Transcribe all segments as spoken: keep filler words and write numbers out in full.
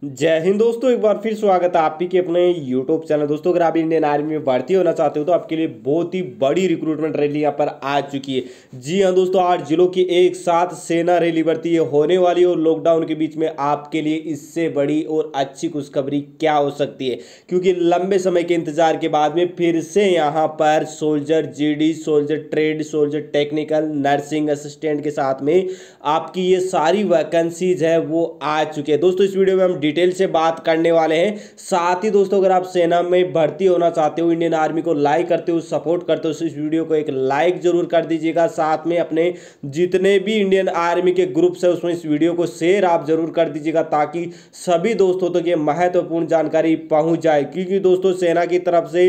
जय हिंद दोस्तों, एक बार फिर स्वागत है आपकी के अपने यूट्यूब चैनल। दोस्तों, अगर आप इंडियन आर्मी में भर्ती होना चाहते हो तो आपके लिए बहुत ही बड़ी रिक्रूटमेंट रैली यहाँ पर आ चुकी है। जी हाँ दोस्तों, आठ जिलों की एक साथ सेना रैली भर्ती होने वाली है और लॉकडाउन के बीच में आपके लिए इससे बड़ी और अच्छी खुशखबरी क्या हो सकती है, क्योंकि लंबे समय के इंतजार के बाद में फिर से यहाँ पर soldier GD, soldier trade, soldier technical, nursing assistant के साथ में आपकी ये सारी वैकेंसीज है वो आ चुकी है। दोस्तों, इस वीडियो में हम डिटेल से बात करने वाले हैं। साथ ही दोस्तों, अगर आप सेना में भर्ती होना चाहते हो, इंडियन आर्मी को लाइक करते हो, सपोर्ट करते हो, तो इस वीडियो को एक लाइक जरूर कर दीजिएगा। साथ में अपने जितने भी इंडियन आर्मी के ग्रुप्स है उसमें इस वीडियो को शेयर आप जरूर कर दीजिएगा, ताकि सभी दोस्तों तक ये महत्वपूर्ण जानकारी पहुंच जाए। क्योंकि दोस्तों, सेना की तरफ से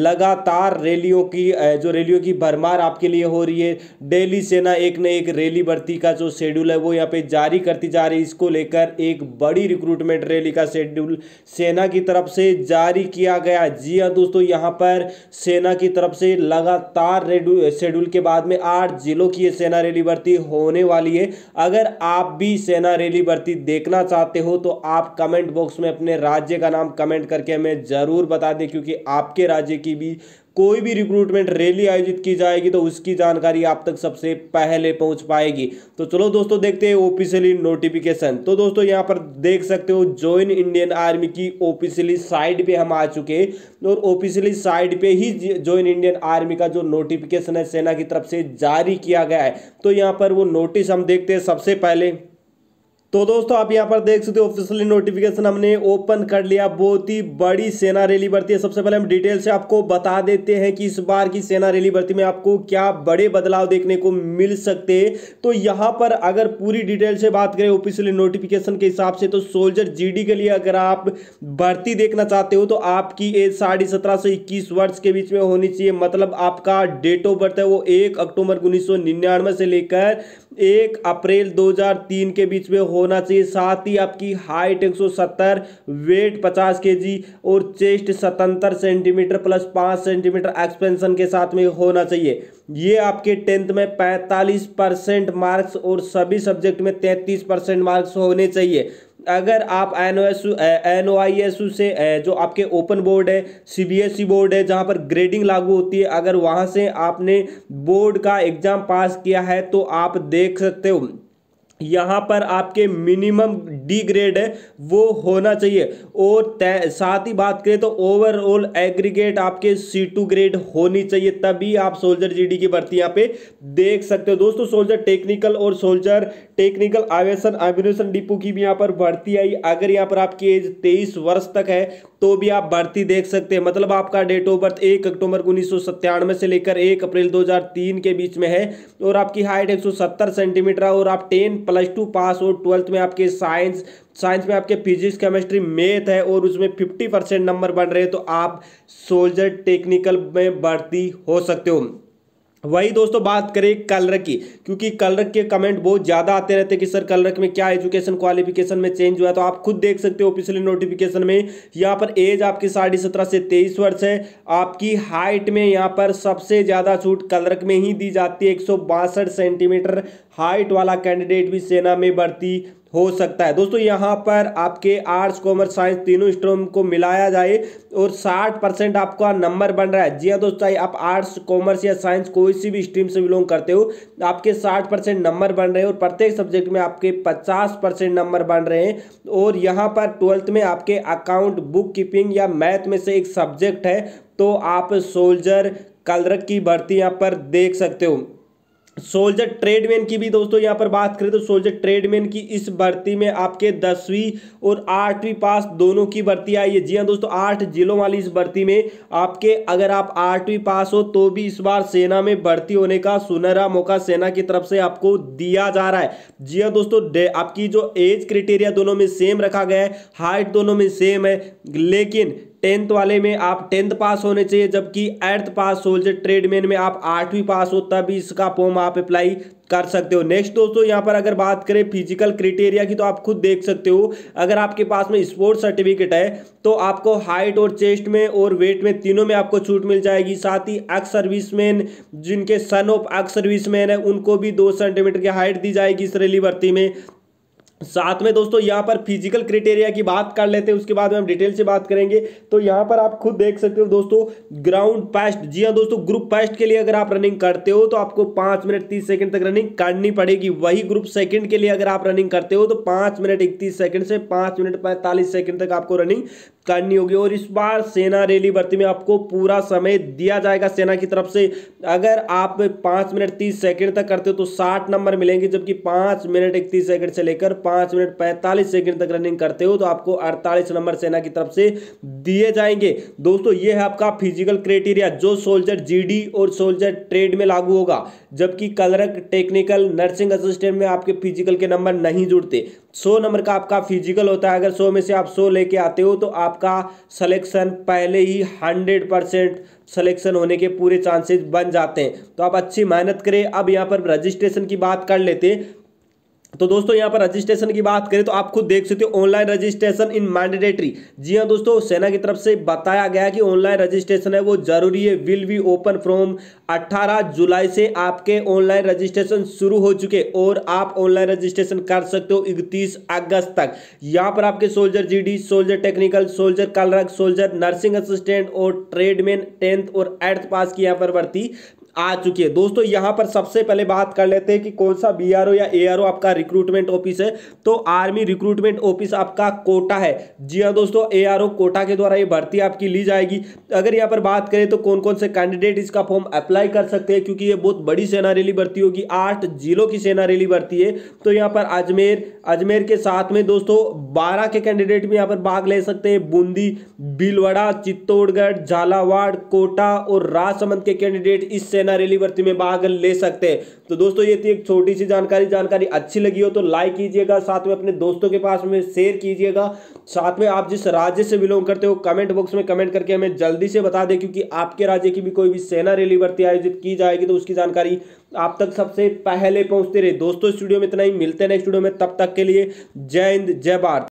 लगातार रैलियों की जो रैलियों की भरमार आपके लिए हो रही है। डेली सेना एक न एक रैली भर्ती का जो शेड्यूल है वो यहाँ पे जारी करती जा रही है। इसको लेकर एक बड़ी रिक्रूटमेंट रैली का शेड्यूल सेना की तरफ से जारी किया गया। जी हाँ दोस्तों, यहाँ पर सेना की तरफ से लगातार शेड्यूल के बाद में आठ जिलों की ये सेना रैली भर्ती होने वाली है। अगर आप भी सेना रैली भर्ती देखना चाहते हो तो आप कमेंट बॉक्स में अपने राज्य का नाम कमेंट करके हमें जरूर बता दें, क्योंकि आपके राज्य की भी कोई भी रिक्रूटमेंट रैली आयोजित की जाएगी तो उसकी जानकारी आप तक सबसे पहले पहुंच पाएगी। तो चलो दोस्तों, देखते हैं ऑफिशियली नोटिफिकेशन। तो दोस्तों, यहां पर देख सकते हो ज्वाइन इंडियन आर्मी की ऑफिशियली साइट पे हम आ चुके हैं और ऑफिशियली साइट पे ही ज्वाइन इंडियन आर्मी का जो नोटिफिकेशन है सेना की तरफ से जारी किया गया है। तो यहां पर वो नोटिस हम देखते हैं सबसे पहले। तो दोस्तों, आप यहां पर देख सकते हो ऑफिशियली नोटिफिकेशन हमने ओपन कर लिया। बहुत ही बड़ी सेना रैली भर्ती है। सबसे पहले हम डिटेल से आपको बता देते हैं कि इस बार की सेना रैली भर्ती में आपको क्या बड़े बदलाव देखने को मिल सकते हैं। तो यहां पर अगर पूरी डिटेल से बात करें ऑफिशियली नोटिफिकेशन के हिसाब से, तो सोल्जर जीडी के लिए अगर आप भर्ती देखना चाहते हो तो आपकी एज साढ़े सत्रह से इक्कीस वर्ष के बीच में होनी चाहिए। मतलब आपका डेट ऑफ बर्थ है वो एक अक्टूबर उन्नीस सौ निन्यानवे से लेकर एक अप्रैल दो हजार तीन के बीच में होना चाहिए। साथ ही आपकी हाइट एक सौ सत्तर, वेट पचास केजी और चेस्ट सतहत्तर सेंटीमीटर प्लस पाँच सेंटीमीटर एक्सपेंशन के साथ में होना चाहिए। ये आपके टेंथ में पैंतालीस परसेंट मार्क्स और सभी सब्जेक्ट में तैंतीस परसेंट मार्क्स होने चाहिए। अगर आप N O I S U से जो आपके open board C, B S E ई बोर्ड है जहां पर ग्रेडिंग लागू होती है, अगर वहां से आपने बोर्ड का एग्जाम पास किया है तो आप देख सकते हो यहाँ पर आपके मिनिमम डी ग्रेड है वो होना चाहिए। और साथ ही बात करें तो ओवरऑल एग्रीगेट आपके सी टू ग्रेड होनी चाहिए, तभी आप सोल्जर जीडी की भर्ती यहाँ पे देख सकते हो। दोस्तों, सोल्जर टेक्निकल और soldier technical aviation ammunition depot की भी यहाँ पर भर्ती आई। अगर यहाँ पर आपकी एज तेईस वर्ष तक है तो भी आप भर्ती देख सकते हैं। मतलब आपका डेट ऑफ बर्थ एक अक्टूबर उन्नीस सौ सत्तानवे से लेकर एक अप्रैल दो हजार तीन के बीच में है और आपकी हाइट एक सौ सत्तर सेंटीमीटर और आप टेन प्लस टू पास और ट्वेल्थ में आपके साइंस साइंस में आपके फिजिक्स केमिस्ट्री मैथ है और उसमें फिफ्टी परसेंट नंबर बन रहे हैं तो आप सोल्जर टेक्निकल में भर्ती हो सकते हो। वही दोस्तों, बात करें कलरक की, क्योंकि कलरक के कमेंट बहुत ज्यादा आते रहते हैं कि सर कलरक में क्या एजुकेशन क्वालिफिकेशन में चेंज हुआ है। तो आप खुद देख सकते हो ऑफिशियली नोटिफिकेशन में यहाँ पर एज आपकी साढ़े सत्रह से तेईस वर्ष है। आपकी हाइट में यहाँ पर सबसे ज्यादा छूट कलरक में ही दी जाती है। एक सौ बासठ सेंटीमीटर हाइट वाला कैंडिडेट भी सेना में भर्ती हो सकता है। दोस्तों, यहाँ पर आपके आर्ट्स कॉमर्स साइंस तीनों स्ट्रीम को मिलाया जाए और साठ परसेंट आपका नंबर बन रहा है। जी हाँ दोस्तों, आप आर्ट्स कॉमर्स या साइंस कोई सी भी स्ट्रीम से बिलोंग करते हो, आपके साठ परसेंट नंबर बन रहे हैं और प्रत्येक सब्जेक्ट में आपके पचास परसेंट नंबर बन रहे हैं। और यहाँ पर ट्वेल्थ में आपके अकाउंट, बुक कीपिंग या मैथ में से एक सब्जेक्ट है तो आप सोल्जर कलरक की भर्ती यहाँ पर देख सकते हो। सोल्जर ट्रेडमैन की भी दोस्तों यहाँ पर बात करें तो सोल्जर ट्रेडमैन की इस भर्ती में आपके दसवीं और आठवीं पास दोनों की भर्ती आई है। जी हाँ दोस्तों, आठ जिलों वाली इस भर्ती में आपके अगर आप आठवीं पास हो तो भी इस बार सेना में भर्ती होने का सुनहरा मौका सेना की तरफ से आपको दिया जा रहा है। जी हाँ दोस्तों, आपकी जो एज क्राइटेरिया दोनों में सेम रखा गया है, हाइट दोनों में सेम है, लेकिन टेंथ वाले में आप टेंथ पास होने चाहिए, जबकि एट्थ पास सोल्जर ट्रेडमैन में आप आठवीं पास हो तब इसका फॉर्म आप अप्लाई कर सकते हो। नेक्स्ट दोस्तों, यहाँ पर अगर बात करें फिजिकल क्राइटेरिया की तो आप खुद देख सकते हो। अगर आपके पास में स्पोर्ट्स सर्टिफिकेट है तो आपको हाइट और चेस्ट में और वेट में तीनों में आपको छूट मिल जाएगी। साथ ही एक्स सर्विसमैन जिनके सन ऑफ एक्स सर्विसमैन है उनको भी दो सेंटीमीटर की हाइट दी जाएगी इस रैली भर्ती में। साथ में दोस्तों यहाँ पर फिजिकल क्राइटेरिया की बात कर लेते हैं, उसके बाद में हम डिटेल से बात करेंगे। तो यहाँ पर आप खुद देख सकते हो दोस्तों, ग्राउंड पास्ट, जी हाँ दोस्तों, ग्रुप पास्ट के लिए अगर आप रनिंग करते हो तो आपको पाँच मिनट तीस सेकंड तक रनिंग करनी पड़ेगी। वही ग्रुप सेकंड के लिए अगर आप रनिंग करते हो तो पाँच मिनट इकतीस सेकंड से पाँच मिनट पैंतालीस सेकंड तक आपको रनिंग करनी होगी। और इस बार सेना रैली भर्ती में आपको पूरा समय दिया जाएगा सेना की तरफ से। अगर आप पाँच मिनट तीस सेकंड तक करते हो तो साठ नंबर मिलेंगे, जबकि पाँच मिनट इकतीस सेकंड से लेकर पाँच मिनट पैंतालीस सेकंड तक रनिंग करते हो तो आपको अड़तालीस नंबर सेना की तरफ से दिए जाएंगे। दोस्तों ये है आपका फिजिकल क्राइटेरिया जो सोल्जर जीडी और सोल्जर ट्रेड में लागू होगा, जबकि क्लर्क, टेक्निकल, नर्सिंग असिस्टेंट में आपके फिजिकल के नंबर नहीं जुड़ते। सौ नंबर का आपका फिजिकल होता है। अगर सौ में से आप सौ लेके आते हो तो आपका सिलेक्शन पहले ही हंड्रेड परसेंट सिलेक्शन होने के पूरे चांसेस बन जाते हैं। तो आप अच्छी मेहनत करें। अब यहाँ पर रजिस्ट्रेशन की बात कर लेते हैं। तो दोस्तों यहाँ पर रजिस्ट्रेशन की बात करें तो आप खुद देख सकते हो, ऑनलाइन रजिस्ट्रेशन इन मैंडेटरी। जी हाँ दोस्तों, सेना की तरफ से बताया गया कि ऑनलाइन रजिस्ट्रेशन है वो जरूरी है। विल बी ओपन फ्रॉम अठारह जुलाई से आपके ऑनलाइन रजिस्ट्रेशन शुरू हो चुके और आप ऑनलाइन रजिस्ट्रेशन कर सकते हो इकतीस अगस्त तक। यहाँ पर आपके soldier GD, soldier technical, soldier clerk, soldier nursing assistant और ट्रेडमैन टेंथ और एट्थ पास की यहाँ पर भर्ती आ चुकी है। दोस्तों यहां पर सबसे पहले बात कर लेते हैं कि कौन सा बीआरओ या एआरओ आपका रिक्रूटमेंट ऑफिस है। तो आर्मी रिक्रूटमेंट ऑफिस आपका कोटा है। जी हां दोस्तों, एआरओ कोटा के द्वारा ये भर्ती आपकी ली जाएगी। अगर यहां पर बात करें तो कौन कौन से कैंडिडेट इसका फॉर्म अप्लाई कर सकते हैं, क्योंकि ये बहुत बड़ी सेना रैली भर्ती होगी, आठ जिलों की सेना रैली भर्ती है। तो यहाँ पर अजमेर अजमेर के साथ में दोस्तों बारह के कैंडिडेट भी यहाँ पर भाग ले सकते हैं। बूंदी, भीलवाड़ा, चित्तौड़गढ़, झालावाड़, कोटा और राजसमंद के कैंडिडेट इस सेना रैली भर्ती में भाग ले सकते हैं। तो दोस्तों ये थी एक छोटी सी जानकारी। जानकारी अच्छी लगी हो तो लाइक कीजिएगा, साथ में अपने दोस्तों के पास में शेयर कीजिएगा। साथ में आप जिस राज्य से बिलोंग करते हो कमेंट बॉक्स में कमेंट करके हमें जल्दी से बता दें, क्योंकि आपके राज्य की भी कोई भी सेना रैली भर्ती आयोजित की जाएगी तो उसकी जानकारी आप तक सबसे पहले पहुंचते रहे। दोस्तों इस वीडियो में इतना ही, मिलते हैं नेक्स्ट वीडियो में, तब तक के लिए जय हिंद जय भारत।